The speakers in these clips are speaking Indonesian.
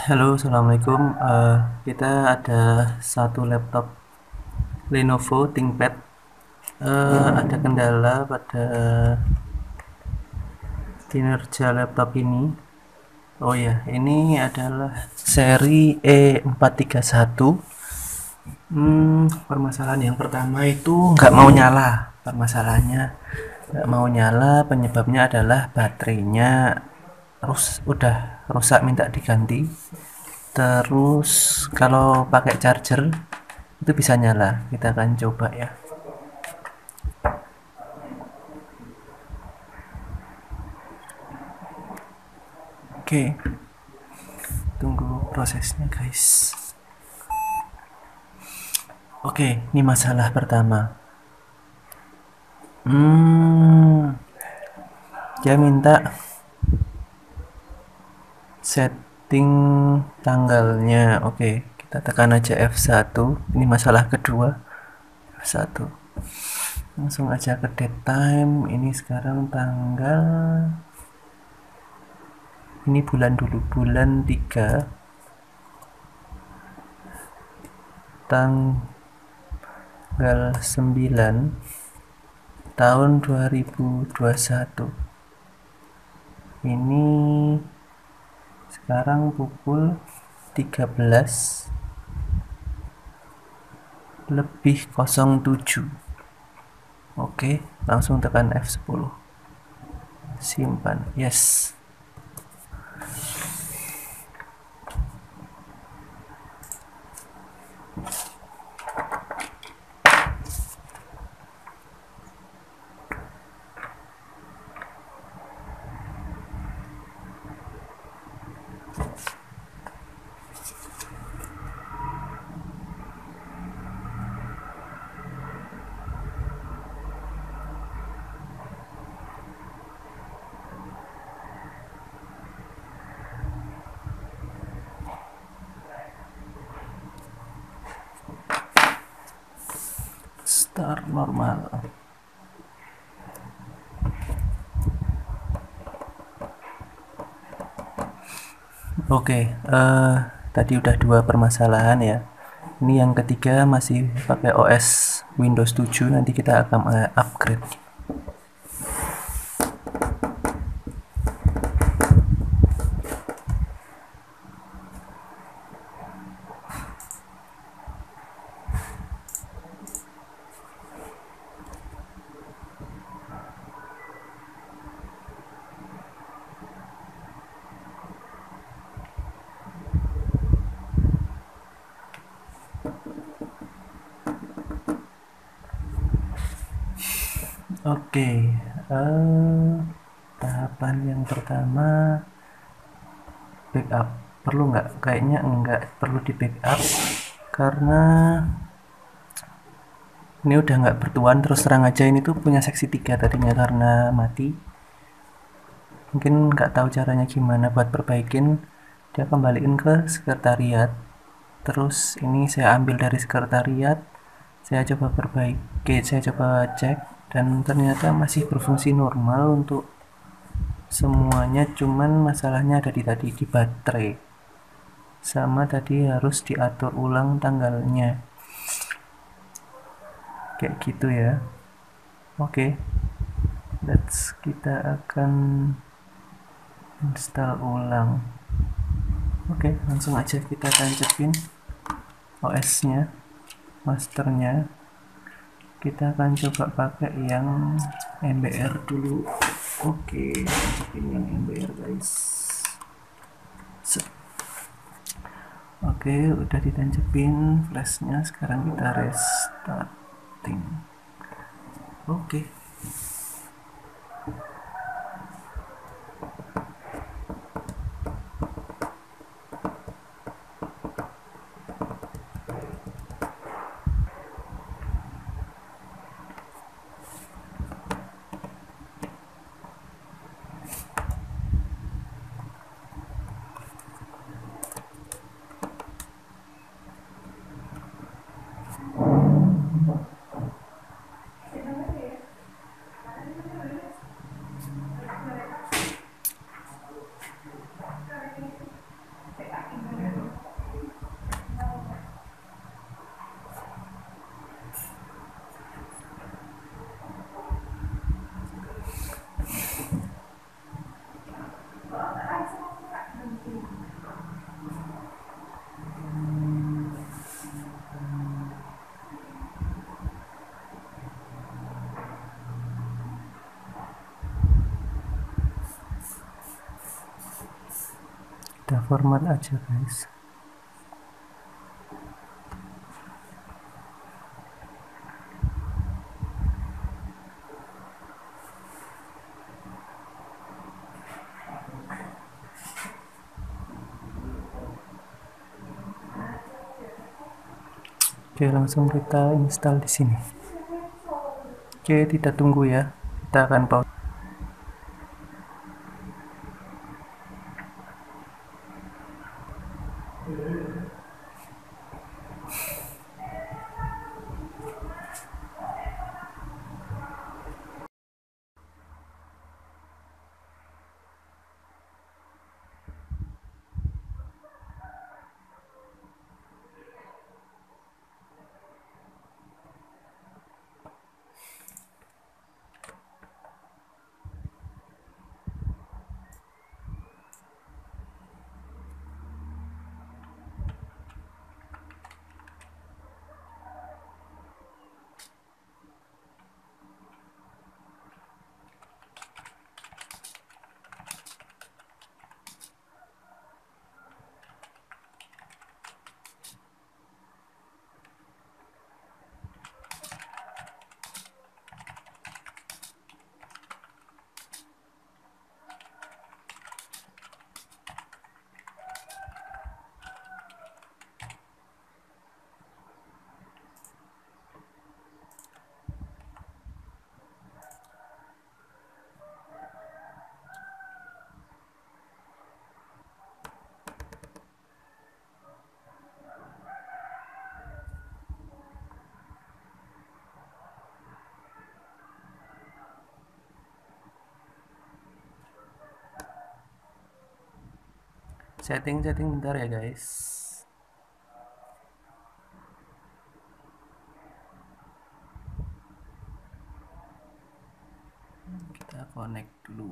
Halo, assalamualaikum. Kita ada satu laptop Lenovo ThinkPad. Ada kendala pada kinerja laptop ini. Oh ya, ini adalah seri E431. Permasalahan yang pertama itu nggak mau nyala. Permasalahannya nggak mau nyala. Penyebabnya adalah baterainya udah rusak, minta diganti. Terus kalau pakai charger itu bisa nyala. Kita akan coba ya. Oke, tunggu prosesnya guys. Oke, ini masalah pertama. Dia minta setting tanggalnya. Oke, kita tekan aja F1. Ini masalah kedua. F1. Langsung aja ke date time. Ini sekarang tanggal, ini bulan dulu, bulan 3, tanggal 9 tahun 2021. Ini sekarang pukul 13:07. Oke, langsung tekan F10. Simpan. Yes. Start normal. Oke, tadi udah 2 permasalahan ya. Ini yang ketiga masih pakai OS Windows 7. Nanti kita akan upgrade. Oke, tahapan yang pertama backup. Perlu nggak? Kayaknya nggak perlu di backup karena ini udah nggak bertuan. Terus terang aja, ini tuh punya seksi 3 tadinya karena mati. Mungkin nggak tahu caranya gimana buat perbaikin. Dia kembaliin ke sekretariat. Terus ini saya ambil dari sekretariat, saya coba perbaiki, saya coba cek, dan ternyata masih berfungsi normal untuk semuanya. Cuman masalahnya ada di tadi, di baterai. Sama tadi harus diatur ulang tanggalnya. Kayak gitu ya. Oke, kita akan install ulang. Oke, langsung aja kita tancepin OS-nya, masternya. Kita akan coba pakai yang MBR dulu. Oke, tancepin yang MBR guys. Oke, udah ditancepin flashnya. Sekarang kita restarting. Oke. Kita format aja guys. Oke, langsung kita install di sini. Oke, tidak tunggu ya. Kita akan pause. Setting bentar ya guys. Kita connect dulu.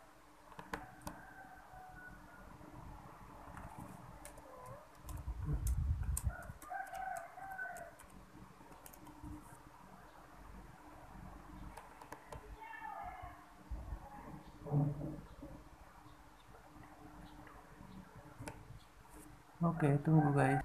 Oke, tunggu guys.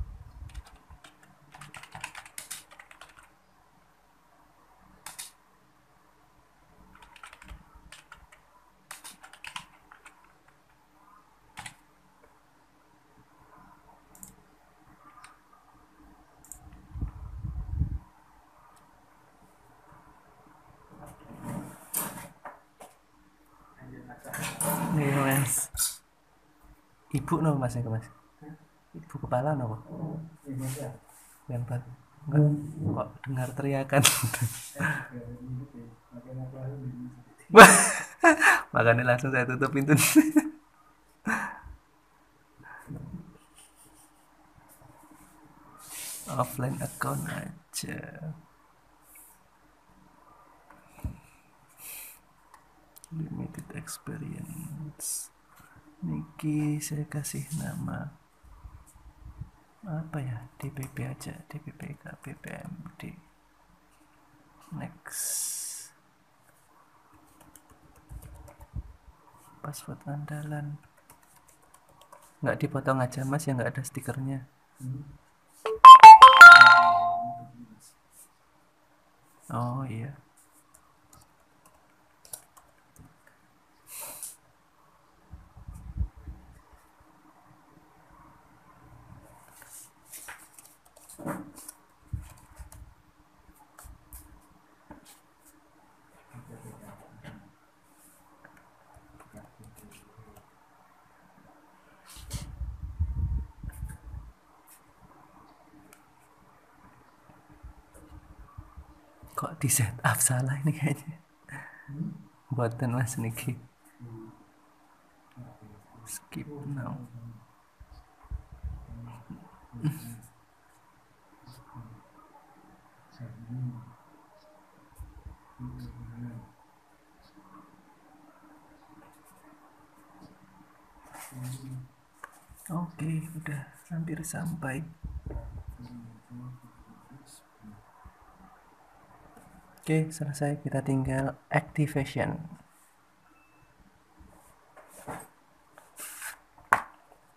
Nih mas, ibu no mas ya mas, ibu kepala no yang enggak, kok dengar teriakan. Makanya langsung saya tutup pintu. Offline account aja. Limited experience. Niki saya kasih nama apa ya, DPP aja, DPPK PPMD. Next. Password andalan. Nggak dipotong aja mas, yang nggak ada stikernya. Oh iya. Kok di setup salah ini kayaknya. Buatan mas Niki. Skip now. Oke, udah hampir sampai. Oke, selesai. Kita tinggal activation.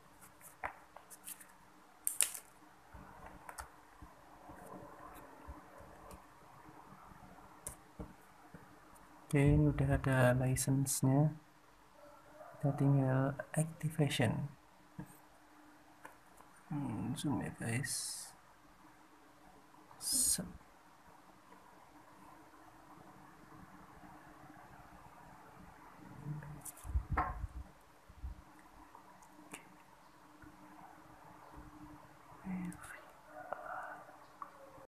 Oke, ini udah ada license-nya, kita tinggal activation. Zoom ya guys. Set.